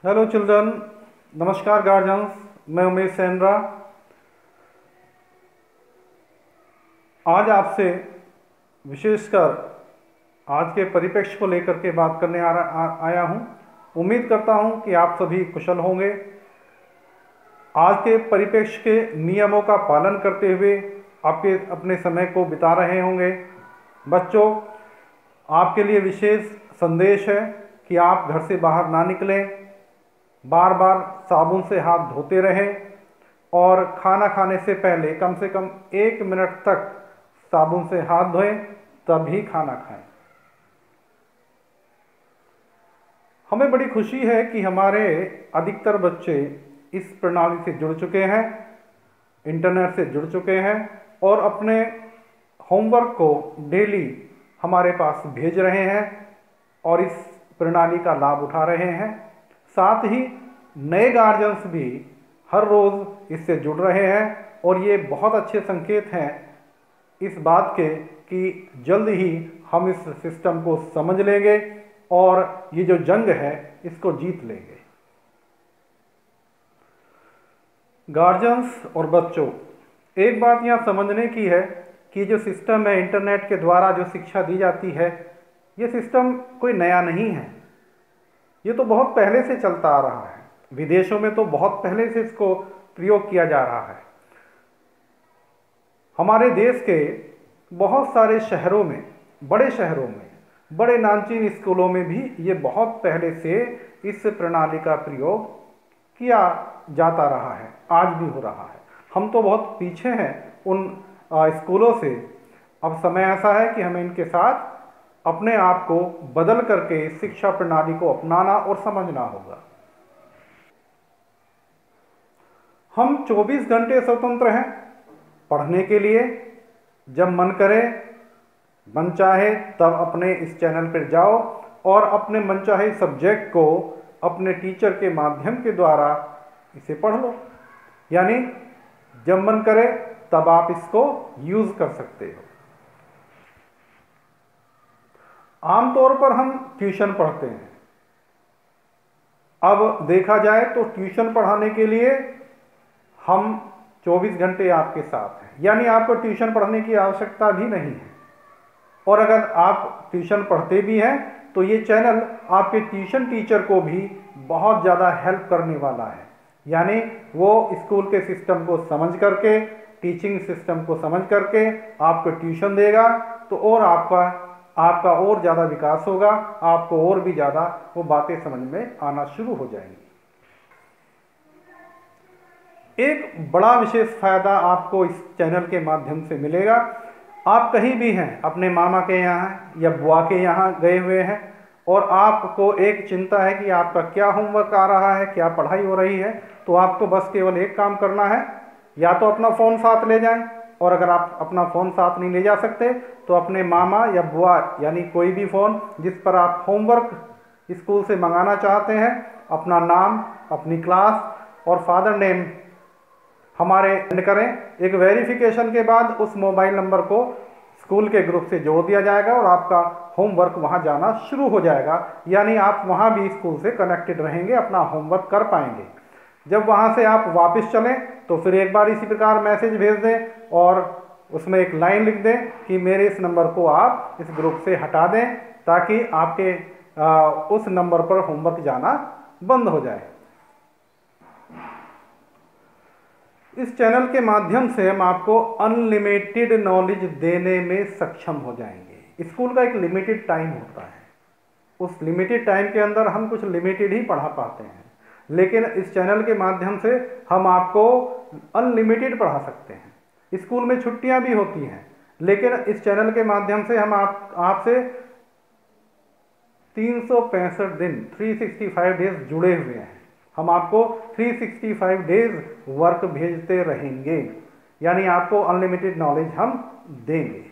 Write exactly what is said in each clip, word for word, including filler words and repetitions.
Hello children, नमस्कार guardians. मैं उमेश सेनरा आज आपसे विशेषकर आज के परिप्रेक्ष्य को लेकर के बात करने आ, आ, आया हूँ। उम्मीद करता हूँ कि आप सभी कुशल होंगे। आज के परिप्रेक्ष्य के नियमों का पालन करते हुए आपके अपने समय को बिता रहे होंगे। बच्चों, आपके लिए विशेष संदेश है कि आप घर से बाहर ना निकलें, बार बार साबुन से हाथ धोते रहें और खाना खाने से पहले कम से कम एक मिनट तक साबुन से हाथ धोएं, तभी खाना खाएं। हमें बड़ी खुशी है कि हमारे अधिकतर बच्चे इस प्रणाली से जुड़ चुके हैं, इंटरनेट से जुड़ चुके हैं और अपने होमवर्क को डेली हमारे पास भेज रहे हैं और इस प्रणाली का लाभ उठा रहे हैं। साथ ही नए गार्जियंस भी हर रोज़ इससे जुड़ रहे हैं और ये बहुत अच्छे संकेत हैं इस बात के कि जल्द ही हम इस सिस्टम को समझ लेंगे और ये जो जंग है इसको जीत लेंगे। गार्जियंस और बच्चों, एक बात यहाँ समझने की है कि जो सिस्टम है इंटरनेट के द्वारा जो शिक्षा दी जाती है, ये सिस्टम कोई नया नहीं है। ये तो बहुत पहले से चलता आ रहा है। विदेशों में तो बहुत पहले से इसको प्रयोग किया जा रहा है। हमारे देश के बहुत सारे शहरों में, बड़े शहरों में, बड़े नामचीन स्कूलों में भी ये बहुत पहले से इस प्रणाली का प्रयोग किया जाता रहा है, आज भी हो रहा है। हम तो बहुत पीछे हैं उन स्कूलों से। अब समय ऐसा है कि हमें इनके साथ अपने आप को बदल करके शिक्षा प्रणाली को अपनाना और समझना होगा। हम चौबीस घंटे स्वतंत्र हैं पढ़ने के लिए। जब मन करे, मन चाहे तब अपने इस चैनल पर जाओ और अपने मनचाहे सब्जेक्ट को अपने टीचर के माध्यम के द्वारा इसे पढ़ लो। यानी जब मन करे तब आप इसको यूज़ कर सकते हो। आमतौर पर हम ट्यूशन पढ़ते हैं। अब देखा जाए तो ट्यूशन पढ़ाने के लिए हम चौबीस घंटे आपके साथ हैं, यानी आपको ट्यूशन पढ़ने की आवश्यकता भी नहीं है। और अगर आप ट्यूशन पढ़ते भी हैं तो ये चैनल आपके ट्यूशन टीचर को भी बहुत ज़्यादा हेल्प करने वाला है। यानी वो स्कूल के सिस्टम को समझ करके, टीचिंग सिस्टम को समझ करके आपको ट्यूशन देगा तो और आपका आपका और ज़्यादा विकास होगा, आपको और भी ज़्यादा वो बातें समझ में आना शुरू हो जाएंगी। एक बड़ा विशेष फायदा आपको इस चैनल के माध्यम से मिलेगा। आप कहीं भी हैं, अपने मामा के यहाँ या बुआ के यहाँ गए हुए हैं और आपको एक चिंता है कि आपका क्या होमवर्क आ रहा है, क्या पढ़ाई हो रही है, तो आपको बस केवल एक काम करना है, या तो अपना फ़ोन साथ ले जाएं, और अगर आप अपना फ़ोन साथ नहीं ले जा सकते तो अपने मामा या बुआ यानी कोई भी फ़ोन जिस पर आप होमवर्क स्कूल से मंगाना चाहते हैं, अपना नाम, अपनी क्लास और फादर नेम हमारे सेंड करें। एक वेरिफिकेशन के बाद उस मोबाइल नंबर को स्कूल के ग्रुप से जोड़ दिया जाएगा और आपका होमवर्क वहां जाना शुरू हो जाएगा। यानी आप वहां भी स्कूल से कनेक्टेड रहेंगे, अपना होमवर्क कर पाएंगे। जब वहां से आप वापस चलें तो फिर एक बार इसी प्रकार मैसेज भेज दें और उसमें एक लाइन लिख दें कि मेरे इस नंबर को आप इस ग्रुप से हटा दें, ताकि आपके आ, उस नंबर पर होमवर्क जाना बंद हो जाए। इस चैनल के माध्यम से हम आपको अनलिमिटेड नॉलेज देने में सक्षम हो जाएंगे। स्कूल का एक लिमिटेड टाइम होता है, उस लिमिटेड टाइम के अंदर हम कुछ लिमिटेड ही पढ़ा पाते हैं, लेकिन इस चैनल के माध्यम से हम आपको अनलिमिटेड पढ़ा सकते हैं। स्कूल में छुट्टियां भी होती हैं, लेकिन इस चैनल के माध्यम से हम आप आपसे तीन सौ पैंसठ दिन तीन सौ पैंसठ डेज जुड़े हुए हैं। हम आपको तीन सौ पैंसठ डेज वर्क भेजते रहेंगे, यानी आपको अनलिमिटेड नॉलेज हम देंगे।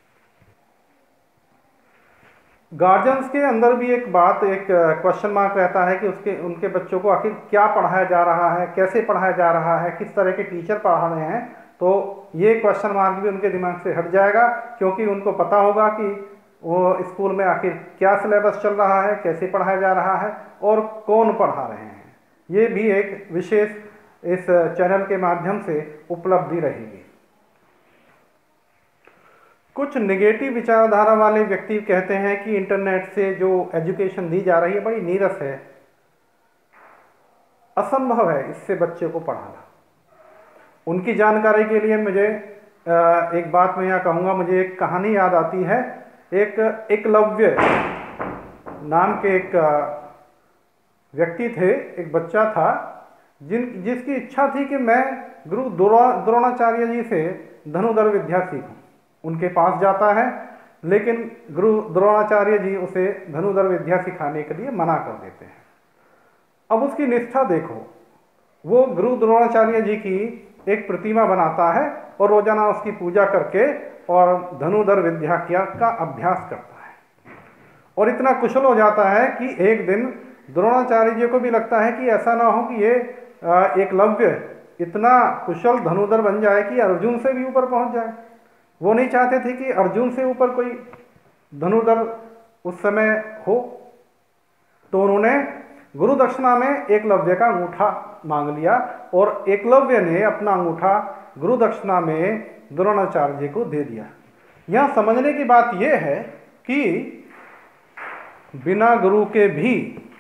गार्जियंस के अंदर भी एक बात, एक क्वेश्चन मार्क रहता है कि उसके उनके बच्चों को आखिर क्या पढ़ाया जा रहा है, कैसे पढ़ाया जा रहा है, किस तरह के टीचर पढ़ा रहे हैं। तो ये क्वेश्चन मार्क भी उनके दिमाग से हट जाएगा, क्योंकि उनको पता होगा कि वो स्कूल में आखिर क्या सिलेबस चल रहा है, कैसे पढ़ाया जा रहा है और कौन पढ़ा रहे हैं, ये भी एक विशेष इस चैनल के माध्यम से उपलब्धि रहेगी। कुछ नेगेटिव विचारधारा वाले व्यक्ति कहते हैं कि इंटरनेट से जो एजुकेशन दी जा रही है बड़ी नीरस है, असंभव है इससे बच्चे को पढ़ाना। उनकी जानकारी के लिए मुझे एक बात मैं यहाँ कहूँगा, मुझे एक कहानी याद आती है। एक एकलव्य नाम के एक व्यक्ति थे, एक बच्चा था जिन जिसकी इच्छा थी कि मैं गुरु द्रोणाचार्य जी से धनुर्धर विद्या सीखूं। उनके पास जाता है, लेकिन गुरु द्रोणाचार्य जी उसे धनुर्धर विद्या सिखाने के लिए मना कर देते हैं। अब उसकी निष्ठा देखो, वो गुरु द्रोणाचार्य जी की एक प्रतिमा बनाता है और रोजाना उसकी पूजा करके और धनुर्धर विद्या का अभ्यास करता है, और इतना कुशल हो जाता है कि एक दिन द्रोणाचार्य जी को भी लगता है कि ऐसा ना हो कि ये एकलव्य इतना कुशल धनुर्धर बन जाए कि अर्जुन से भी ऊपर पहुंच जाए। वो नहीं चाहते थे कि अर्जुन से ऊपर कोई धनुर्धर उस समय हो, तो उन्होंने गुरु दक्षिणा में एकलव्य का अंगूठा मांग लिया और एकलव्य ने अपना अंगूठा गुरु दक्षिणा में द्रोणाचार्य जी को दे दिया। यह समझने की बात यह है कि बिना गुरु के भी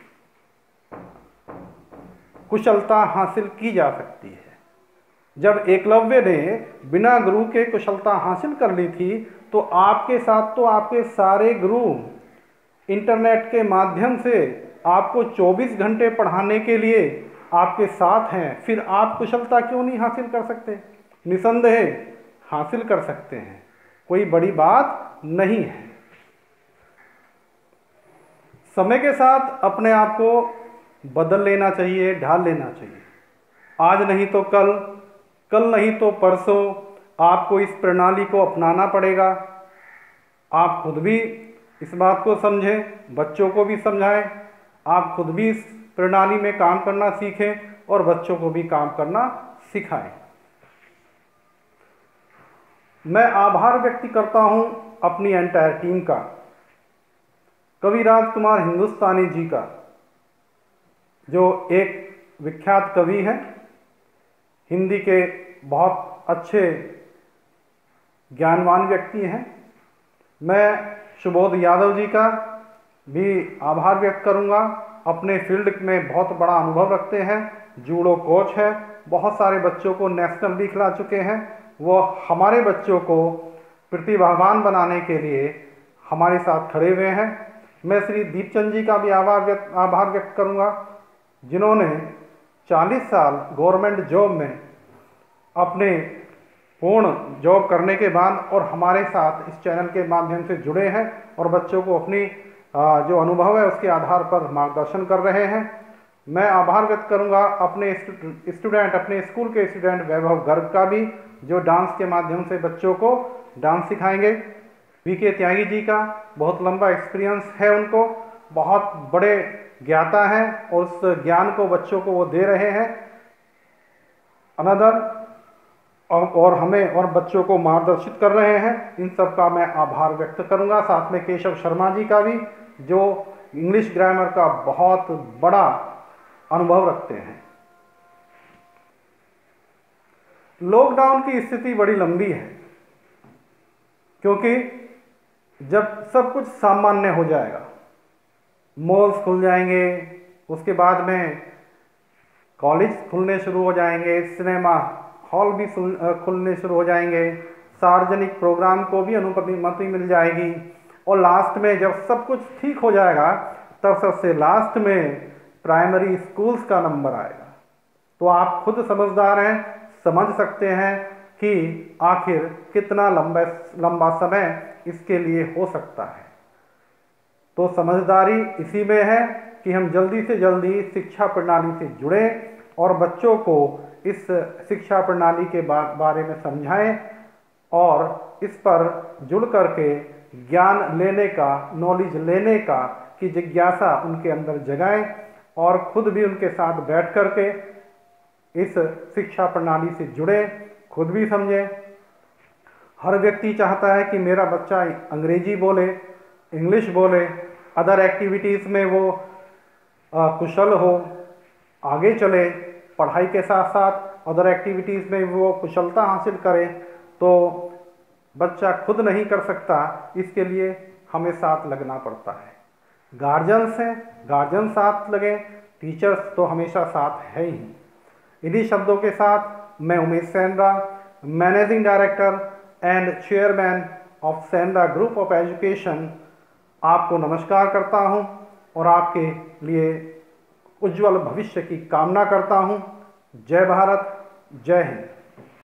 कुशलता हासिल की जा सकती है। जब एकलव्य ने बिना गुरु के कुशलता हासिल कर ली थी, तो आपके साथ तो आपके सारे गुरु इंटरनेट के माध्यम से आपको चौबीस घंटे पढ़ाने के लिए आपके साथ हैं, फिर आप कुशलता क्यों नहीं हासिल कर सकते? निसंदेह हासिल कर सकते हैं, कोई बड़ी बात नहीं है। समय के साथ अपने आप को बदल लेना चाहिए, ढाल लेना चाहिए। आज नहीं तो कल, कल नहीं तो परसों आपको इस प्रणाली को अपनाना पड़ेगा। आप खुद भी इस बात को समझें, बच्चों को भी समझाएं, आप खुद भी इस प्रणाली में काम करना सीखें और बच्चों को भी काम करना सिखाएं। मैं आभार व्यक्त करता हूं अपनी एंटायर टीम का, कविराज कुमार हिंदुस्तानी जी का, जो एक विख्यात कवि हैं, हिंदी के बहुत अच्छे ज्ञानवान व्यक्ति हैं। मैं सुबोध यादव जी का भी आभार व्यक्त करूंगा, अपने फील्ड में बहुत बड़ा अनुभव रखते हैं, जूडो कोच है, बहुत सारे बच्चों को नेशनल भी खिला चुके हैं। वो हमारे बच्चों को प्रतिभावान बनाने के लिए हमारे साथ खड़े हुए हैं। मैं श्री दीपचंद जी का भी आभार व्यक्त आभार व्यक्त करूंगा, जिन्होंने चालीस साल गवर्नमेंट जॉब में अपने पूर्ण जॉब करने के बाद और हमारे साथ इस चैनल के माध्यम से जुड़े हैं और बच्चों को अपनी जो अनुभव है उसके आधार पर मार्गदर्शन कर रहे हैं। मैं आभार व्यक्त करूंगा अपने स्टूडेंट, अपने स्कूल के स्टूडेंट वैभव गर्ग का भी, जो डांस के माध्यम से बच्चों को डांस सिखाएंगे। वी के त्यागी जी का बहुत लंबा एक्सपीरियंस है, उनको बहुत बड़े ज्ञाता हैं और उस ज्ञान को बच्चों को वो दे रहे हैं अनदर, और हमें और बच्चों को मार्गदर्शित कर रहे हैं। इन सब का मैं आभार व्यक्त करूंगा। साथ में केशव शर्मा जी का भी, जो इंग्लिश ग्रामर का बहुत बड़ा अनुभव रखते हैं। लॉकडाउन की स्थिति बड़ी लंबी है, क्योंकि जब सब कुछ सामान्य हो जाएगा, मॉल्स खुल जाएंगे, उसके बाद में कॉलेज खुलने शुरू हो जाएंगे, सिनेमा हॉल भी खुलने शुरू हो जाएंगे, सार्वजनिक प्रोग्राम को भी अनुमति मिल जाएगी, और लास्ट में जब सब कुछ ठीक हो जाएगा तब सबसे लास्ट में प्राइमरी स्कूल्स का नंबर आएगा। तो आप खुद समझदार हैं, समझ सकते हैं कि आखिर कितना लंबा लंबा समय इसके लिए हो सकता है। तो समझदारी इसी में है कि हम जल्दी से जल्दी शिक्षा प्रणाली से जुड़ें और बच्चों को इस शिक्षा प्रणाली के बारे में समझाएं और इस पर जुड़ करके ज्ञान लेने का, नॉलेज लेने का की जिज्ञासा उनके अंदर जगाएं और खुद भी उनके साथ बैठ करके इस शिक्षा प्रणाली से जुड़े, खुद भी समझें। हर व्यक्ति चाहता है कि मेरा बच्चा अंग्रेजी बोले, इंग्लिश बोले, अदर एक्टिविटीज़ में वो आ, कुशल हो, आगे चले, पढ़ाई के साथ साथ अदर एक्टिविटीज़ में वो कुशलता हासिल करे, तो बच्चा खुद नहीं कर सकता, इसके लिए हमें साथ लगना पड़ता है। गार्जियंस हैं, गार्जियन साथ लगें, टीचर्स तो हमेशा साथ है ही। इन्हीं शब्दों के साथ मैं Umesh Sendra, managing director and chairman of Sendra group of education, आपको नमस्कार करता हूं और आपके लिए उज्जवल भविष्य की कामना करता हूं। जय भारत, जय हिंद।